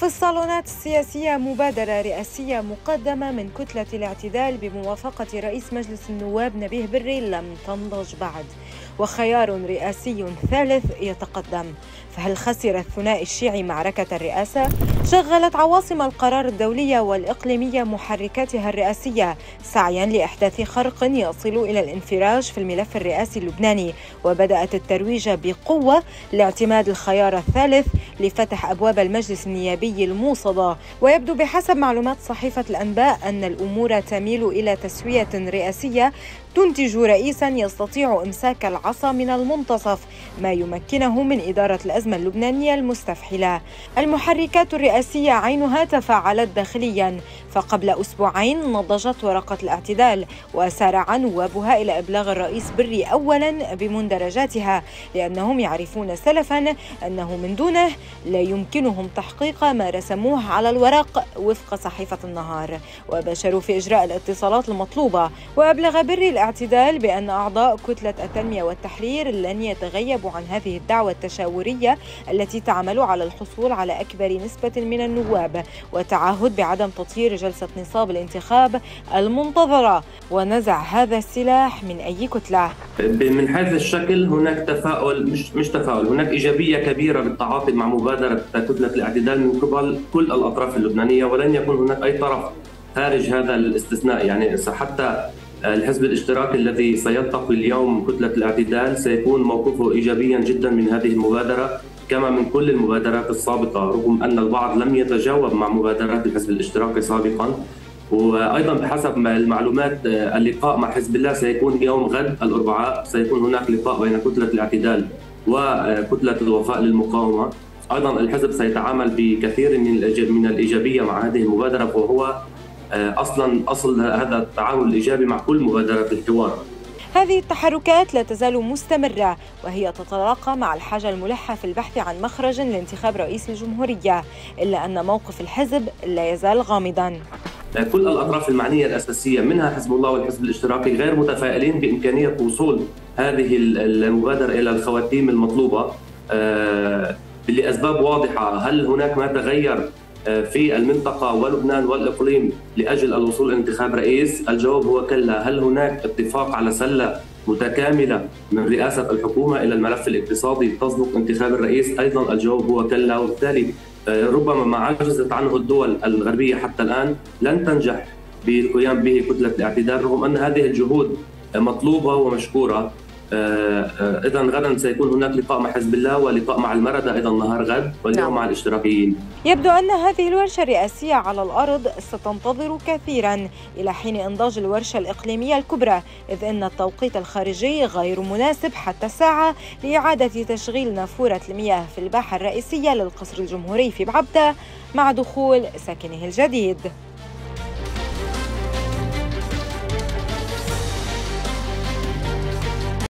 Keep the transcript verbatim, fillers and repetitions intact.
في الصالونات السياسية مبادرة رئاسية مقدمة من كتلة الاعتدال بموافقة رئيس مجلس النواب نبيه بري لم تنضج بعد، وخيار رئاسي ثالث يتقدم. فهل خسر الثنائي الشيعي معركة الرئاسة؟ شغلت عواصم القرار الدولية والإقليمية محركاتها الرئاسية سعيا لإحداث خرق يصل إلى الانفراج في الملف الرئاسي اللبناني، وبدأت الترويج بقوة لاعتماد الخيار الثالث لفتح أبواب المجلس النيابي الموصدة. ويبدو بحسب معلومات صحيفة الأنباء أن الأمور تميل إلى تسوية رئاسية تنتج رئيسا يستطيع إمساك العصا من المنتصف، ما يمكنه من إدارة الأزمة اللبنانية المستفحلة. المحركات الرئاسية عينها تفاعلت داخليا، فقبل أسبوعين نضجت ورقة الاعتدال وسارع نوابها إلى إبلاغ الرئيس بري أولا بمندرجاتها، لأنهم يعرفون سلفا أنه من دونه لا يمكنهم تحقيق ما رسموه على الورق وفق صحيفة النهار، وبشروا في إجراء الاتصالات المطلوبة. وأبلغ بري الاعتدال بأن أعضاء كتلة التنمية والتحرير لن يتغيبوا عن هذه الدعوة التشاورية التي تعمل على الحصول على أكبر نسبة من النواب، وتعهد بعدم تطهير جلسة نصاب الانتخاب المنتظرة، ونزع هذا السلاح من أي كتلة. من هذا الشكل هناك تفاؤل، مش مش تفاؤل، هناك إيجابية كبيرة بالتعاطي مع مبادرة كتلة الاعتدال من قبل كل الأطراف اللبنانية، ولن يكون هناك أي طرف خارج هذا الاستثناء. يعني حتى الحزب الاشتراكي الذي سيلتقي اليوم كتلة الاعتدال سيكون موقفه إيجابيا جدا من هذه المبادرة كما من كل المبادرات السابقة، رغم أن البعض لم يتجاوب مع مبادرات الحزب الاشتراكي سابقا. وأيضا بحسب المعلومات اللقاء مع حزب الله سيكون يوم غد الأربعاء، سيكون هناك لقاء بين كتلة الاعتدال وكتلة الوفاء للمقاومة. أيضا الحزب سيتعامل بكثير من الإيجابية مع هذه المبادرة، وهو أصلا أصل هذا التعامل الإيجابي مع كل مبادرات الحوار. هذه التحركات لا تزال مستمرة، وهي تتلاقى مع الحاجة الملحة في البحث عن مخرج لانتخاب رئيس الجمهورية، إلا أن موقف الحزب لا يزال غامضاً. كل الأطراف المعنية الأساسية منها حزب الله والحزب الاشتراكي غير متفائلين بإمكانية وصول هذه المبادرة إلى الخواتيم المطلوبة لأسباب واضحة. هل هناك ما تغير في المنطقة ولبنان والإقليم لأجل الوصول إلى انتخاب رئيس؟ الجواب هو كلا. هل هناك اتفاق على سلة متكاملة من رئاسة الحكومة إلى الملف الاقتصادي تصدق انتخاب الرئيس؟ أيضا الجواب هو كلا. وبالتالي ربما ما عجزت عنه الدول الغربية حتى الآن لن تنجح بالقيام به كتلة الاعتدال، رغم أن هذه الجهود مطلوبة ومشكورة. إذا غدا سيكون هناك لقاء مع حزب الله ولقاء مع المردة أيضا نهار غد، واليوم نعم. مع الاشتراكيين. يبدو أن هذه الورشة الرئاسية على الأرض ستنتظر كثيرا إلى حين إنضاج الورشة الإقليمية الكبرى، إذ أن التوقيت الخارجي غير مناسب حتى الساعة لإعادة تشغيل نافورة المياه في الباحة الرئيسية للقصر الجمهوري في بعبدة مع دخول ساكنه الجديد.